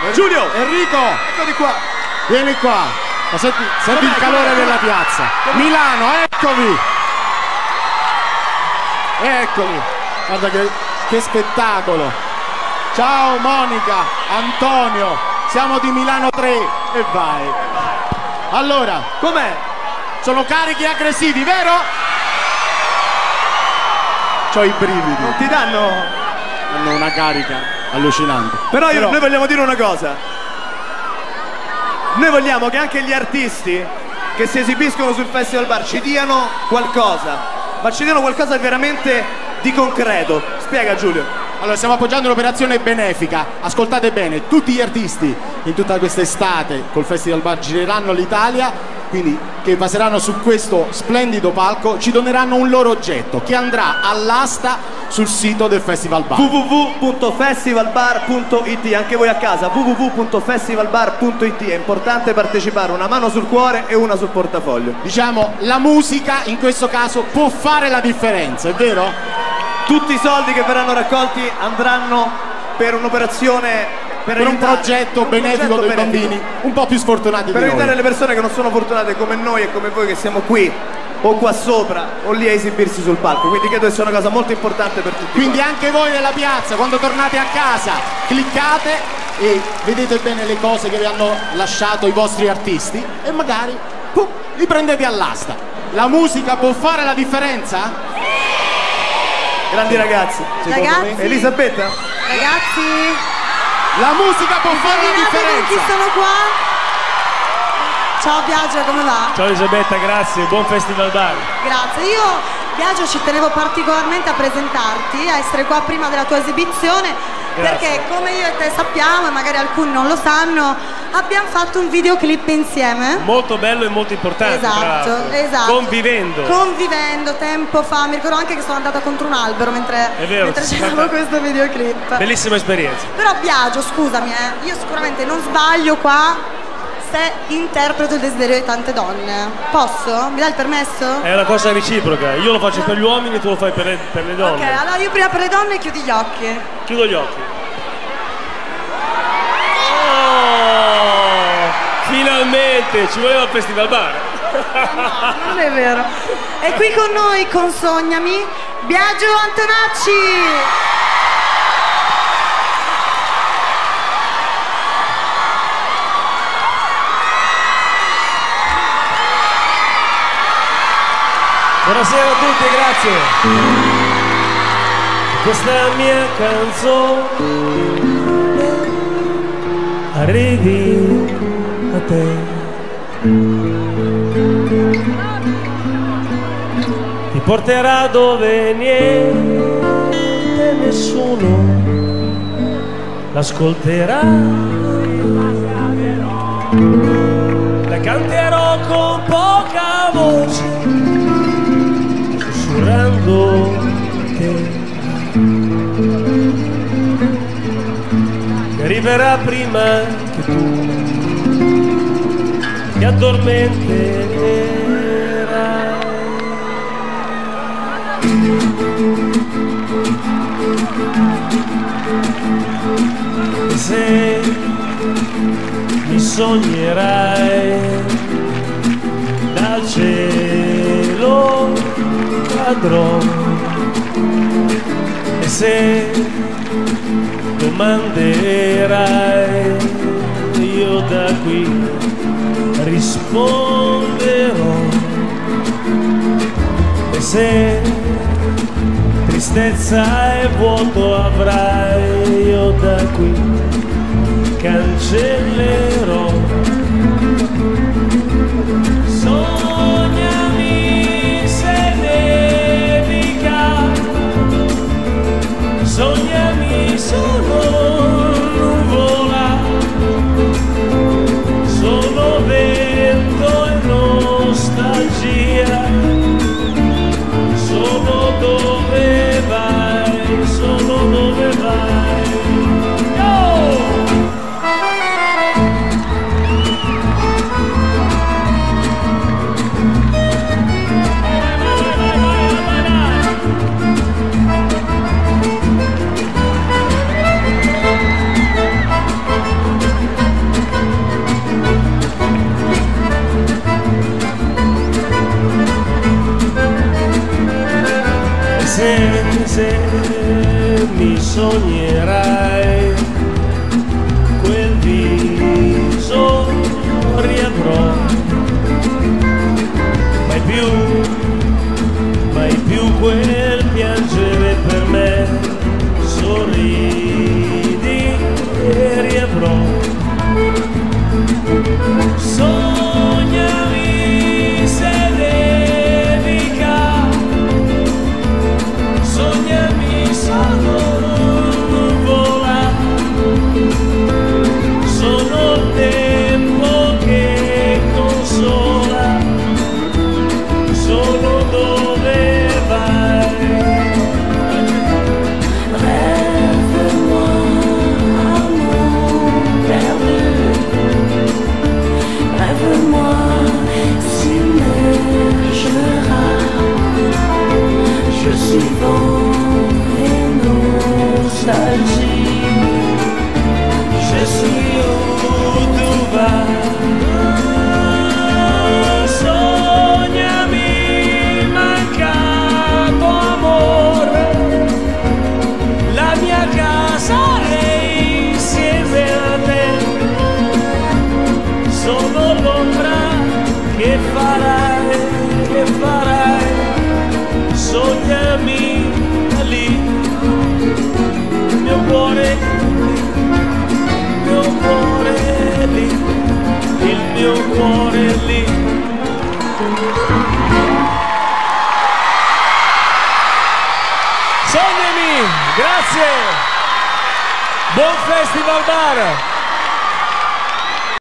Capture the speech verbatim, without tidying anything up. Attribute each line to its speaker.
Speaker 1: Giulio!
Speaker 2: Enrico!
Speaker 1: Eccoli qua!
Speaker 2: Vieni qua! Ma senti, senti il calore com'è, della piazza! Com'è? Milano, eccomi! Eccomi! Guarda che, che spettacolo! Ciao Monica, Antonio, siamo di Milano tre e vai! Allora,
Speaker 1: com'è?
Speaker 2: Sono carichi e aggressivi, vero? C'ho i brividi.
Speaker 1: Non ti danno?
Speaker 2: Hanno una carica allucinante.
Speaker 1: Però, io,
Speaker 2: Però
Speaker 1: noi vogliamo dire una cosa. Noi vogliamo che anche gli artisti che si esibiscono sul Festival Bar ci diano qualcosa, ma ci diano qualcosa veramente di concreto. Spiega, Giulio.
Speaker 2: Allora, stiamo appoggiando un'operazione benefica. Ascoltate bene, tutti gli artisti in tutta questa estate col Festival Bar gireranno l'Italia, quindi che passeranno su questo splendido palco, ci doneranno un loro oggetto che andrà all'asta sul sito del Festival Bar.
Speaker 1: w w w punto festivalbar punto i t. Anche voi a casa, w w w punto festivalbar punto i t. È importante partecipare, una mano sul cuore e una sul portafoglio.
Speaker 2: Diciamo, la musica in questo caso può fare la differenza, è vero?
Speaker 1: Tutti i soldi che verranno raccolti andranno per un'operazione, per,
Speaker 2: per un
Speaker 1: aiutare,
Speaker 2: progetto
Speaker 1: un
Speaker 2: benefico
Speaker 1: progetto
Speaker 2: dei
Speaker 1: benefico.
Speaker 2: bambini un po' più sfortunati
Speaker 1: per
Speaker 2: di
Speaker 1: aiutare
Speaker 2: noi.
Speaker 1: le persone che non sono fortunate come noi e come voi, che siamo qui o qua sopra o lì a esibirsi sul palco. Quindi credo che sia una cosa molto importante per tutti.
Speaker 2: Quindi
Speaker 1: qua.
Speaker 2: anche voi nella piazza, quando tornate a casa, cliccate e vedete bene le cose che vi hanno lasciato i vostri artisti e magari pum, li prendete all'asta. La musica può fare la differenza?
Speaker 1: Grandi ragazzi.
Speaker 3: Ragazzi.
Speaker 1: Elisabetta?
Speaker 3: Ragazzi.
Speaker 2: La musica può fare la differenza.
Speaker 3: Chi sono qua? Ciao Biagio, come va?
Speaker 4: Ciao Elisabetta, grazie, buon Festival Bar.
Speaker 3: Grazie, io Biagio ci tenevo particolarmente a presentarti, a essere qua prima della tua esibizione.
Speaker 4: Grazie.
Speaker 3: Perché come io e te sappiamo, e magari alcuni non lo sanno, abbiamo fatto un videoclip insieme.
Speaker 4: Molto bello e molto importante.
Speaker 3: Esatto, esatto.
Speaker 4: Convivendo.
Speaker 3: Convivendo, tempo fa, mi ricordo anche che sono andata contro un albero mentre,
Speaker 4: È vero,
Speaker 3: mentre
Speaker 4: sì,
Speaker 3: c'era
Speaker 4: fatta...
Speaker 3: questo videoclip.
Speaker 4: Bellissima esperienza.
Speaker 3: Però Biagio, scusami, eh, io sicuramente non sbaglio qua se interpreto il desiderio di tante donne. Posso? Mi dai il permesso?
Speaker 4: È una cosa reciproca, io lo faccio per gli uomini, tu lo fai per le, per le donne.
Speaker 3: Ok, allora io prima per le donne chiudi gli occhi.
Speaker 4: Chiudo gli occhi. Oh, finalmente, ci voleva il Festival Bar.
Speaker 3: No, non è vero. E qui con noi, con Sognami, Biagio Antonacci.
Speaker 4: Buonasera a tutti, grazie. Questa è la mia canzone, arrivi a te. Ti porterà dove niente, nessuno l'ascolterà. La canterò con poca voce, sussurrando te. Che arriverà prima che tu ti addormenterai. E se mi sognerai, dal cielo cadrò. E se domanderai, io da qui risponderò. E se tristezza e vuoto avrai, io da qui cancellerò. Sognami se nevica, sognami solo nuvola, solo vento e nostalgia, solo dove vai, solo dove vai.
Speaker 5: Buon Festival Bar!